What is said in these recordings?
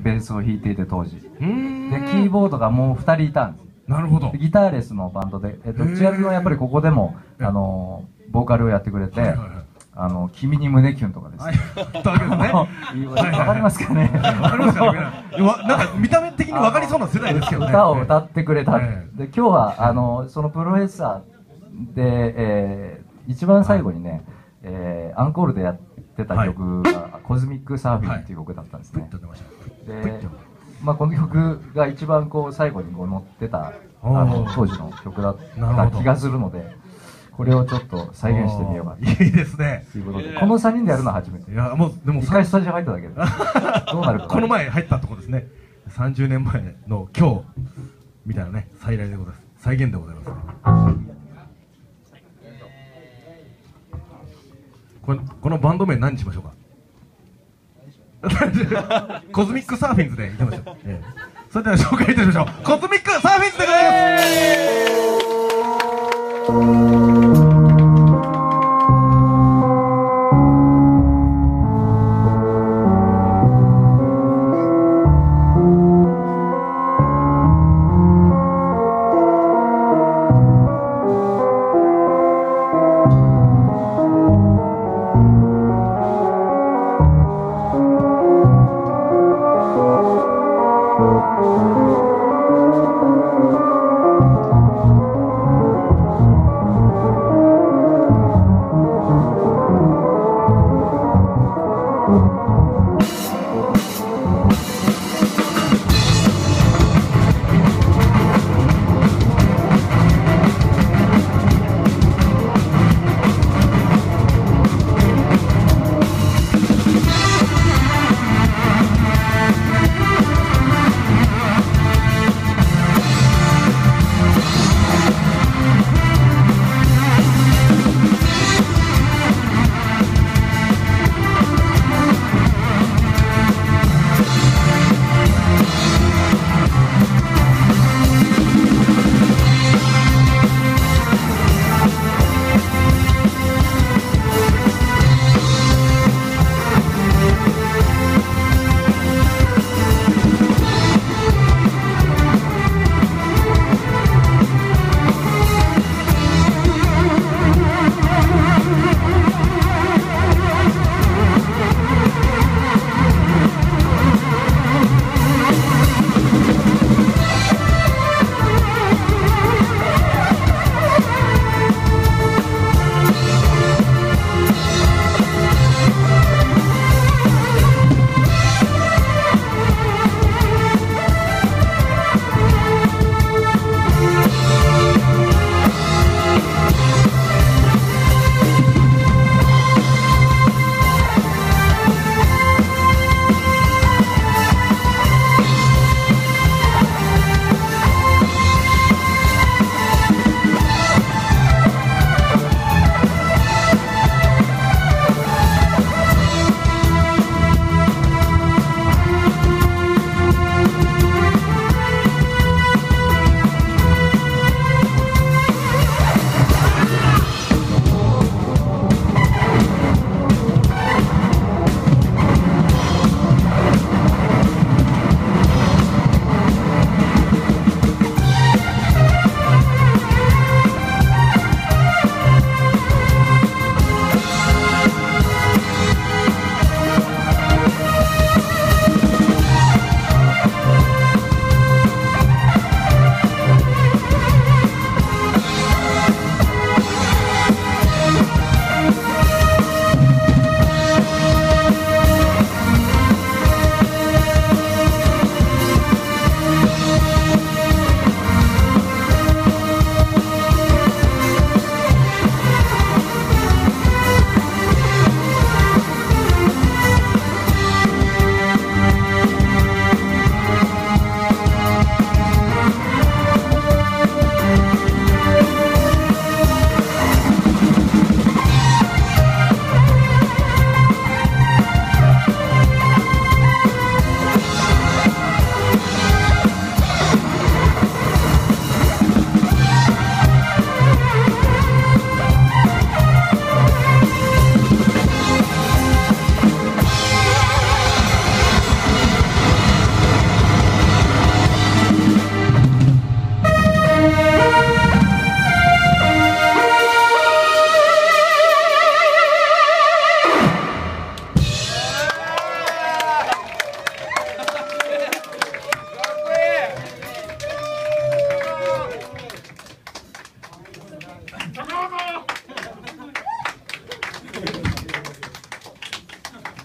ベースを弾いていて当時で、キうーん。 ーボードがもう2人いたんです。 なるほど。 ギターレスのバンドで、千春君はやっぱりここでもボーカルをやってくれて、 はいはいはい。 君に胸キュンとかですはい。 ね。 だけどね。 わかりますかね。 わかりますかね。なんか見た目的にわかりそうな世代ですけどね。 歌を歌ってくれた。 えで今日はそのプロレッサーで、一番最後にね、アンコールでやってた曲が「コズミックサーフィン」っていう曲だったんですね。で、まあこの曲が一番こう最後にこう乗ってた当時の曲だった気がするので、これをちょっと再現してみようかと。 いいですね。 ということで、この3人でやるのは初めて。 いや、もうでも一回スタジオ入っただけでどうなるか。 この前入ったとこですね。30年前の今日みたいなね、再来でございます。再現でございます。このバンド名何にしましょうか。コズミックサーフィンズでいきましょう。それでは紹介いたしましょう。コズミックサーフィンズでございます。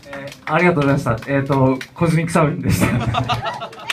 ありがとうございました。コズミックサウリンでした。